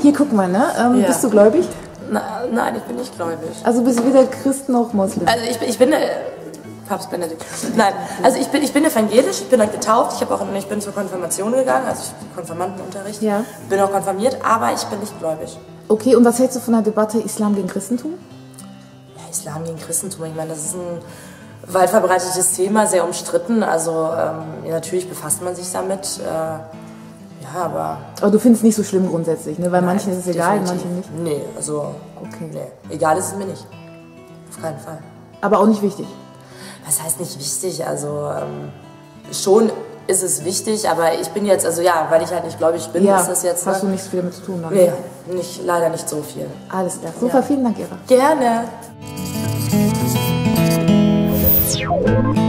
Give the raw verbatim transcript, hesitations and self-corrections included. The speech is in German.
hier guck mal, ne? Ähm, Ja. Bist du gläubig? Na, nein, ich bin nicht gläubig. Also bist du weder Christ noch Moslem? Also ich, bin- ich bin... Äh, Papst Benedikt. Nein, also ich bin, ich bin evangelisch, ich bin dann getauft, ich, hab auch, ich bin zur Konfirmation gegangen, also ich bin Konfirmandenunterricht, Ja. bin auch konfirmiert, aber ich bin nicht gläubig. Okay, und was hältst du von der Debatte Islam gegen Christentum? Ja, Islam gegen Christentum, ich meine, das ist ein weit verbreitetes Thema, sehr umstritten, also ähm, ja, natürlich befasst man sich damit, äh, ja, aber... Aber du findest es nicht so schlimm grundsätzlich, ne? Weil nein, manchen ist es egal, definitiv. manchen nicht. Nee, also, Okay. nee, egal ist es mir nicht, auf keinen Fall. Aber auch nicht wichtig. Was heißt nicht wichtig? Also ähm, schon ist es wichtig, aber ich bin jetzt, also ja, weil ich halt nicht gläubig bin, Ja, ist das jetzt... hast du Ne? nichts viel damit zu tun. Dann. Nee, nicht, leider nicht so viel. Alles klar. Super, Ja. vielen Dank, Ira. Gerne.